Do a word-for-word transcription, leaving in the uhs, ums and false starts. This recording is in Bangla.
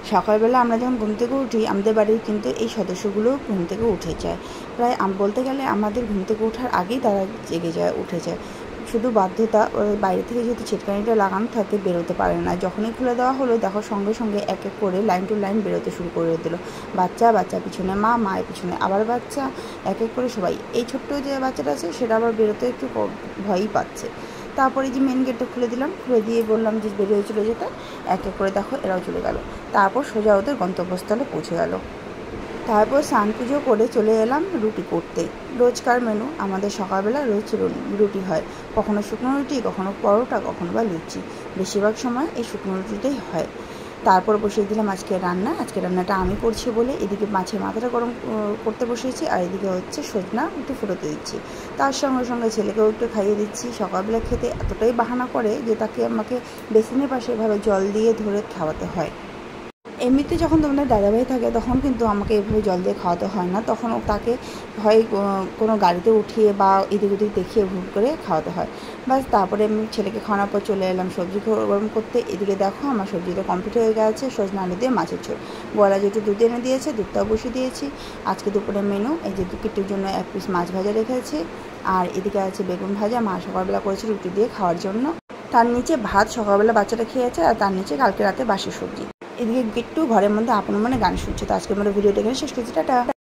সকালবেলা আমরা যখন ঘুম থেকে উঠি আমাদের বাড়ির কিন্তু এই সদস্যগুলো ঘুম থেকে উঠে যায়। প্রায় বলতে গেলে আমাদের ঘুম থেকে ওঠার আগেই তারা জেগে যায়, উঠে যায়। শুধু বাধ্যতা, বাইরে থেকে যেহেতু ছিটকানিটা লাগানো থাকে বেরোতে পারে না। যখনই খুলে দেওয়া হলো দেখো সঙ্গে সঙ্গে এক এক করে লাইন টু লাইন বেরোতে শুরু করে দিল। বাচ্চা বাচ্চা পিছনে মা, মায়ের পিছনে আবার বাচ্চা, এক এক করে সবাই। এই ছোট্ট যে বাচ্চাটা আছে সেটা আবার বেরোতে একটু ভয়ই পাচ্ছে। তারপরে যে মেন গেটটা খুলে দিলাম, খুলে দিয়ে বললাম যে বেরিয়ে চলে যেতে। এক এক করে দেখো এরাও চলে গেল। তারপর সোজা ওদের গন্তব্যস্থলে পৌঁছে গেল। তারপর স্নান পুজো করে চলে এলাম রুটি করতে। রোজকার মেনু আমাদের সকালবেলা রোজ রুটি হয়, কখনো শুকনো রুটি, কখনো পরোটা, কখনো বা লুচি। বেশিরভাগ সময় এই শুকনো রুটিটাই হয়। তারপর বসিয়ে দিলাম আজকে রান্না। আজকে রান্নাটা আমি করছি বলে এদিকে মাছের মাথাটা গরম করতে বসিয়েছি, আর এদিকে হচ্ছে সজনা একটু ফুটোতে দিচ্ছি। তার সঙ্গে সঙ্গে ছেলেকেও একটু খাইয়ে দিচ্ছি। সকালবেলা খেতে এতটাই বাহানা করে যে তাকে আমাকে বেসিনের পাশে এভাবে জল দিয়ে ধরে খাওয়াতে হয়। এমনিতে যখন তোমাদের দাদাভাই থাকে তখন কিন্তু আমাকে এভাবে জল দিয়ে খাওয়াতে হয় না, তখন তাকে হয় কোনো গাড়িতে উঠিয়ে বা এদিক ওদিক দেখিয়ে ভুল করে খাওয়াতে হয়। বাস তারপরে আমি ছেলেকে খাওয়ানোর পর চলে এলাম সবজি গরম করতে। এদিকে দেখো আমার সবজিটা কমপ্লিট হয়ে গেছে, সজনা আলু দিয়ে মাছের ঝোল। গোয়ালা যেটু দুধ এনে দিয়েছে, দুধটাও বসিয়ে দিয়েছি। আজকে দুপুরের মেনু এই যে দু কিটির জন্য এক পিস মাছ ভাজা রেখেছি, আর এদিকে আছে বেগুন ভাজা। মা সকালবেলা করেছে রুটি দিয়ে খাওয়ার জন্য। তার নিচে ভাত সকালবেলা বাচ্চাটা খেয়েছে, আর তার নিচে কালকে রাতে বাসি সবজি। এদিকে গিট্টু ঘরের মধ্যে আপন মনে গান শুনছে। তো আজকের মতো ভিডিওটা এখানে শেষ করছি, টাটা।